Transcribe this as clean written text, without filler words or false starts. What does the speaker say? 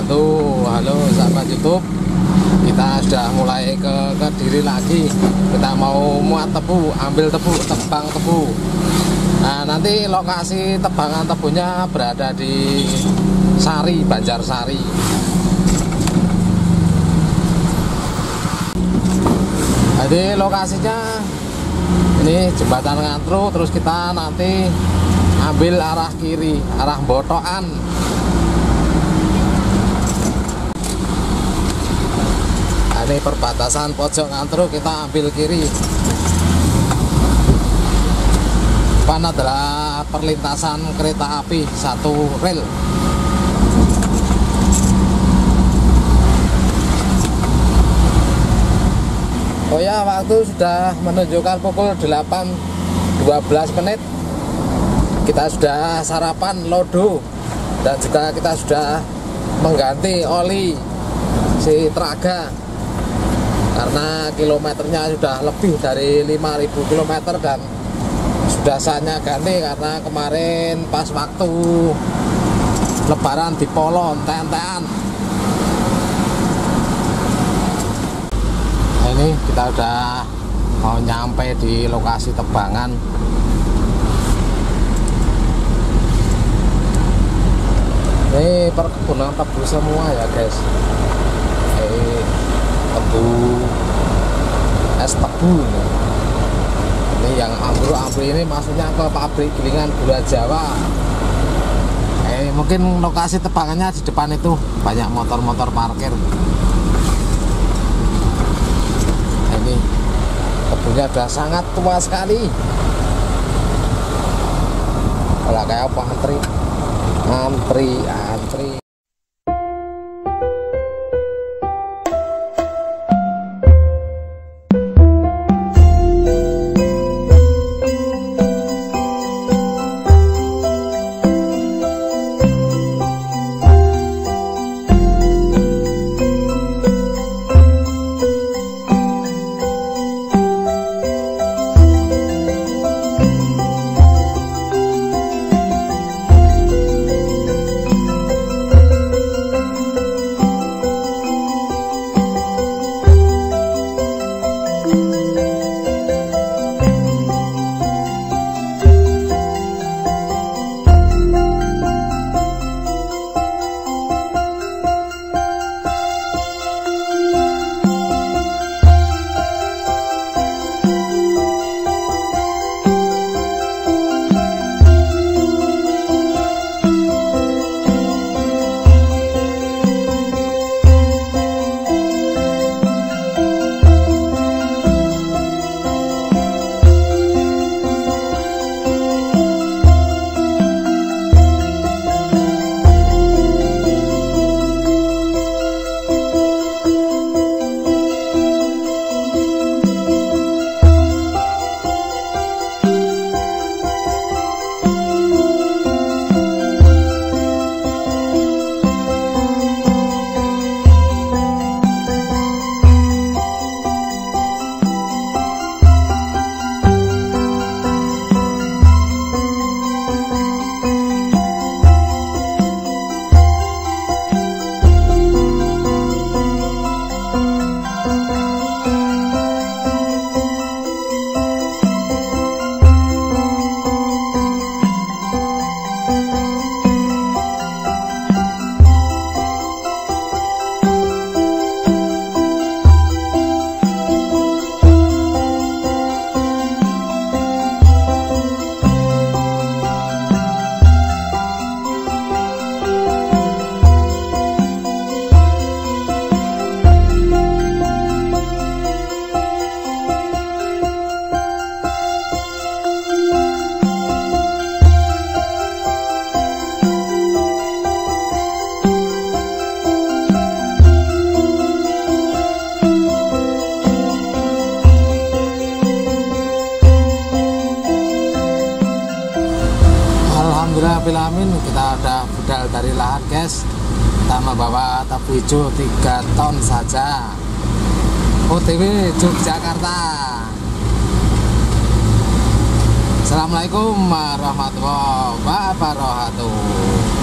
wabarakatuh. Halo sahabat YouTube, kita sudah mulai ke Kediri lagi. Kita mau muat tebu, ambil tebu, tebang tebu. Nah, nanti lokasi tebangan tebunya berada di Sari, Banjarsari. Jadi lokasinya ini jembatan Ngantru, terus kita nanti ambil arah kiri, arah Botokan. Nah, ini perbatasan pojok Ngantru, kita ambil kiri. Depan adalah perlintasan kereta api satu rel. Oh ya, waktu sudah menunjukkan pukul 8.12 menit. Kita sudah sarapan lodo dan juga kita sudah mengganti oli si Traga karena kilometernya sudah lebih dari 5.000 km dan sudah saatnya ganti karena kemarin pas waktu lebaran di Polon tentean. Nah, ini kita udah mau nyampe di lokasi tebangan. Ini perkebunan tebu semua ya guys. Tebu, es tebu. Ini yang ambruk-ambruk ini maksudnya ke pabrik gilingan gula Jawa. Mungkin lokasi tebangannya di depan itu banyak motor-motor parkir. Ini tebunya sudah sangat tua sekali. Kalau kayak apa antri. Alhamdulillah, kita udah budal dari lahan guys. Kita membawa tebu hijau 3 ton saja, OTW Yogyakarta. Assalamualaikum warahmatullahi wabarakatuh.